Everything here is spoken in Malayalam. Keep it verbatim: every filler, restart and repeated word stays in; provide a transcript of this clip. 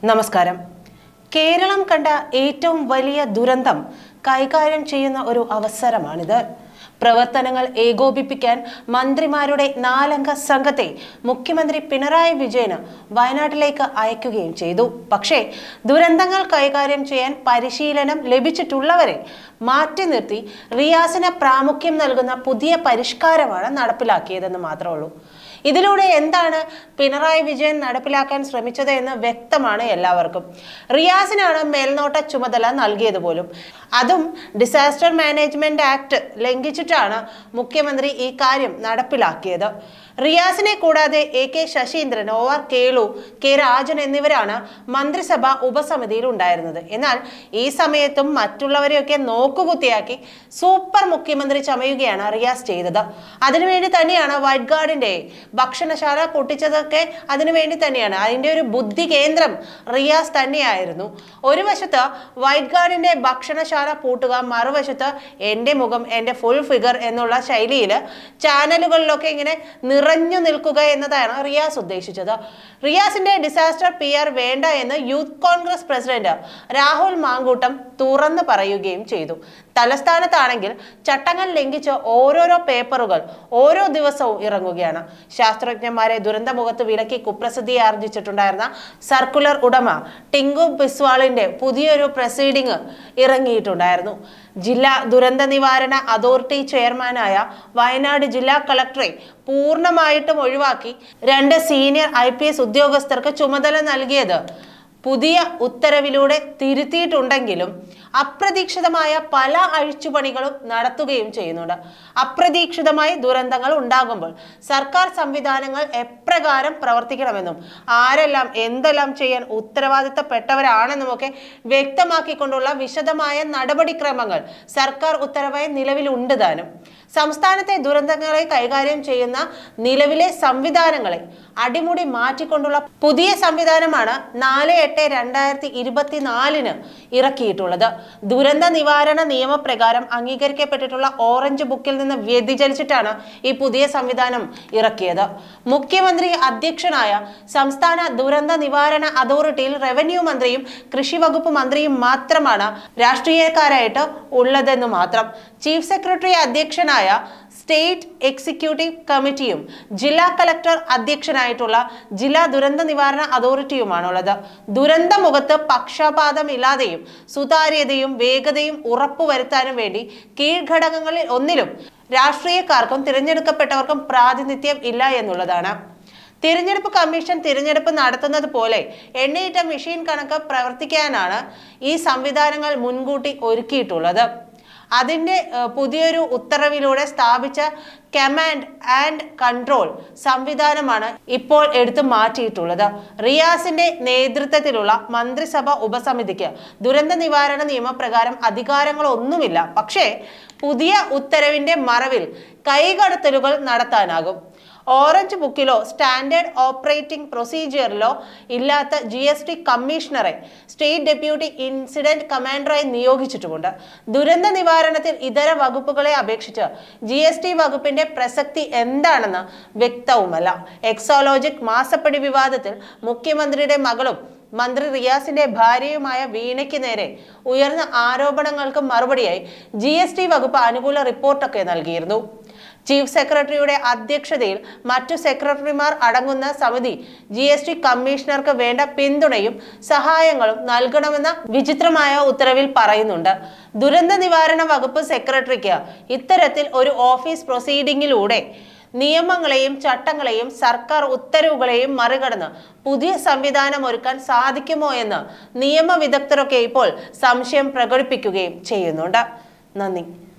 നമസ്കാരം. കേരളം കണ്ട ഏറ്റവും വലിയ ദുരന്തം കൈകാര്യം ചെയ്യുന്ന ഒരു അവസരമാണിത്. പ്രവർത്തനങ്ങൾ ഏകോപിപ്പിക്കാൻ മന്ത്രിമാരുടെ നാലംഗ സംഘത്തെ മുഖ്യമന്ത്രി പിണറായി വിജയന് വയനാട്ടിലേക്ക് അയക്കുകയും ചെയ്തു. പക്ഷേ ദുരന്തങ്ങൾ കൈകാര്യം ചെയ്യാൻ പരിശീലനം ലഭിച്ചിട്ടുള്ളവരെ മാറ്റി നിർത്തി റിയാസിന് പ്രാമുഖ്യം നൽകുന്ന പുതിയ പരിഷ്കാരമാണ് നടപ്പിലാക്കിയതെന്ന് മാത്രമേ ഉള്ളൂ. ഇതിലൂടെ എന്താണ് പിണറായി വിജയൻ നടപ്പിലാക്കാൻ ശ്രമിച്ചത് എന്ന് വ്യക്തമാണ് എല്ലാവർക്കും. റിയാസിനാണ് മേൽനോട്ട ചുമതല നൽകിയത് പോലും. അതും ഡിസാസ്റ്റർ മാനേജ്മെന്റ് ആക്ട് ലംഘിച്ചിട്ടാണ് മുഖ്യമന്ത്രി ഈ കാര്യം നടപ്പിലാക്കിയത്. റിയാസിനെ കൂടാതെ A K Saseendran, O R Kelu, K Rajan എന്നിവരാണ് മന്ത്രിസഭ ഉപസമിതിയിൽ ഉണ്ടായിരുന്നത്. എന്നാൽ ഈ സമയത്തും മറ്റുള്ളവരെയൊക്കെ നോക്കുകുത്തിയാക്കി സൂപ്പർ മുഖ്യമന്ത്രി ചമയുകയാണ് റിയാസ് ചെയ്തത്. അതിനുവേണ്ടി തന്നെയാണ് വൈറ്റ് ഗാർഡിന്റെ ഭക്ഷണശാല പൊട്ടിച്ചതൊക്കെ അതിനുവേണ്ടി തന്നെയാണ്. അതിന്റെ ഒരു ബുദ്ധി കേന്ദ്രം റിയാസ് തന്നെയായിരുന്നു. ഒരു വശത്ത് വൈറ്റ് ഗാർഡിന്റെ ഭക്ഷണശാല പൂട്ടുക, മറുവശത്ത് എന്റെ മുഖം എന്റെ ഫുൾ ഫിഗർ എന്നുള്ള ശൈലിയിൽ ചാനലുകളിലൊക്കെ ഇങ്ങനെ നിറഞ്ഞു നിൽക്കുക എന്നതാണ് റിയാസ് ഉദ്ദേശിച്ചത്. റിയാസിന്റെ ഡിസാസ്റ്റർ പി ആർ വേണ്ട എന്ന് youth Congress president Rahul Mankoottam തുറന്നു പറയുകയും ചെയ്തു. തലസ്ഥാനത്താണെങ്കിൽ ചട്ടങ്ങൾ ലംഘിച്ച് ഓരോരോ പേപ്പറുകൾ ഓരോ ദിവസവും ഇറങ്ങുകയാണ്. ശാസ്ത്രജ്ഞന്മാരെ ദുരന്തമുഖത്ത് വിലക്കി കുപ്രസിദ്ധി ആർജിച്ചിട്ടുണ്ടായിരുന്ന സർക്കുലർ ഉടമ ടിങ്കു ബിസ്വാളിന്റെ പുതിയൊരു പ്രൊസീഡിംഗ് ഇറങ്ങിയിട്ടുണ്ടായിരുന്നു. ജില്ലാ ദുരന്ത നിവാരണ അതോറിറ്റി ചെയർമാനായ വയനാട് ജില്ലാ കളക്ടറെ പൂർണ്ണമായിട്ടും ഒഴിവാക്കി രണ്ട് സീനിയർ ഐ പി എസ് ഉദ്യോഗസ്ഥർക്ക് ചുമതല നൽകിയത് പുതിയ ഉത്തരവിലൂടെ തിരുത്തിയിട്ടുണ്ടെങ്കിലും അപ്രതീക്ഷിതമായ പല അഴിച്ചുപണികളും നടത്തുകയും ചെയ്യുന്നുണ്ട്. അപ്രതീക്ഷിതമായി ദുരന്തങ്ങൾ ഉണ്ടാകുമ്പോൾ സർക്കാർ സംവിധാനങ്ങൾ എപ്രകാരം പ്രവർത്തിക്കണമെന്നും ആരെല്ലാം എന്തെല്ലാം ചെയ്യാൻ ഉത്തരവാദിത്തപ്പെട്ടവരാണെന്നുമൊക്കെ വ്യക്തമാക്കിക്കൊണ്ടുള്ള വിശദമായ നടപടിക്രമങ്ങൾ സർക്കാർ ഉത്തരവായി നിലവിലുണ്ട് താനും. സംസ്ഥാനത്തെ ദുരന്തങ്ങളെ കൈകാര്യം ചെയ്യുന്ന നിലവിലെ സംവിധാനങ്ങളെ അടിമുടി മാറ്റിക്കൊണ്ടുള്ള പുതിയ സംവിധാനമാണ് നാല് എട്ട് രണ്ടായിരത്തി ഇരുപത്തിനാലിന് ഇറക്കിയിട്ടുള്ളത്. ദുരന്ത നിവാരണ നിയമപ്രകാരം അംഗീകരിക്കപ്പെട്ടിട്ടുള്ള ഓറഞ്ച് ബുക്കിൽ നിന്ന് വ്യതിചലിച്ചിട്ടാണ് ഈ പുതിയ സംവിധാനം ഇറക്കിയത്. മുഖ്യമന്ത്രി അധ്യക്ഷനായ സംസ്ഥാന ദുരന്ത നിവാരണ അതോറിറ്റിയിൽ റവന്യൂ മന്ത്രിയും കൃഷി വകുപ്പ് മന്ത്രിയും മാത്രമാണ് രാഷ്ട്രീയക്കാരായിട്ട് ഉള്ളതെന്ന് മാത്രം. ചീഫ് സെക്രട്ടറി അധ്യക്ഷനായ സ്റ്റേറ്റ് എക്സിക്യൂട്ടീവ് കമ്മിറ്റിയും ജില്ലാ കളക്ടർ അധ്യക്ഷനായിട്ടുള്ള ജില്ലാ ദുരന്ത നിവാരണ അതോറിറ്റിയുമാണുള്ളത്. ദുരന്തമുഖത്ത് പക്ഷപാതമില്ലാതെയും സുതാര്യതയും വേഗതയും ഉറപ്പുവരുത്താനും വേണ്ടി കീഴ്ഘടകങ്ങളിൽ ഒന്നിലും രാഷ്ട്രീയക്കാർക്കും തിരഞ്ഞെടുക്കപ്പെട്ടവർക്കും പ്രാതിനിധ്യം ഇല്ല എന്നുള്ളതാണ്. തിരഞ്ഞെടുപ്പ് കമ്മീഷൻ തിരഞ്ഞെടുപ്പ് നടത്തുന്നത് പോലെ എണ്ണയിട്ട മെഷീൻ കണക്ക് പ്രവർത്തിക്കാനാണ് ഈ സംവിധാനങ്ങൾ മുൻകൂട്ടി ഒരുക്കിയിട്ടുള്ളത്. അതിൻ്റെ പുതിയൊരു ഉത്തരവിലൂടെ സ്ഥാപിച്ച കമാൻഡ് ആൻഡ് കൺട്രോൾ സംവിധാനമാണ് ഇപ്പോൾ എടുത്തു മാറ്റിയിട്ടുള്ളത്. റിയാസിന്റെ നേതൃത്വത്തിലുള്ള മന്ത്രിസഭ ഉപസമിതിക്ക് ദുരന്ത നിവാരണ നിയമപ്രകാരം അധികാരങ്ങളൊന്നുമില്ല. പക്ഷേ പുതിയ ഉത്തരവിന്റെ മറവിൽ കൈകടത്തലുകൾ നടത്താനാകും. ഓറഞ്ച് ബുക്കിലോ സ്റ്റാൻഡേർഡ് ഓപ്പറേറ്റിംഗ് പ്രൊസീജിയറിലോ ഇല്ലാത്ത ജി എസ് ടി കമ്മീഷണറെ സ്റ്റേറ്റ് ഡെപ്യൂട്ടി ഇൻസിഡന്റ് കമാൻഡറായി നിയോഗിച്ചിട്ടുമുണ്ട്. ദുരന്ത നിവാരണത്തിൽ ഇതര വകുപ്പുകളെ അപേക്ഷിച്ച് ജി എസ് ടി വകുപ്പിന്റെ പ്രസക്തി എന്താണെന്ന് വ്യക്തവുമല്ല. എക്സോലോജിക് മാസപ്പടി വിവാദത്തിൽ മുഖ്യമന്ത്രിയുടെ മകളും മന്ത്രി റിയാസിന്റെ ഭാര്യയുമായ വീണയ്ക്ക് നേരെ ഉയർന്ന ആരോപണങ്ങൾക്ക് മറുപടിയായി ജി എസ് ടി വകുപ്പ് അനുകൂല റിപ്പോർട്ടൊക്കെ നൽകിയിരുന്നു. ചീഫ് സെക്രട്ടറിയുടെ അധ്യക്ഷതയിൽ മറ്റു സെക്രട്ടറിമാർ അടങ്ങുന്ന സമിതി ജി എസ് ടി കമ്മീഷണർക്ക് വേണ്ട പിന്തുണയും സഹായങ്ങളും നൽകണമെന്ന വിചിത്രമായ ഉത്തരവിൽ പറയുന്നുണ്ട്. ദുരന്ത നിവാരണ വകുപ്പ് സെക്രട്ടറിക്ക് ഇത്തരത്തിൽ ഒരു ഓഫീസ് പ്രൊസീഡിംഗിലൂടെ നിയമങ്ങളെയും ചട്ടങ്ങളെയും സർക്കാർ ഉത്തരവുകളെയും മറികടന്ന് പുതിയ സംവിധാനം ഒരുക്കാൻ സാധിക്കുമോ എന്ന് നിയമ വിദഗ്ധരൊക്കെ ഇപ്പോൾ സംശയം പ്രകടിപ്പിക്കുകയും ചെയ്യുന്നുണ്ട്. നന്ദി.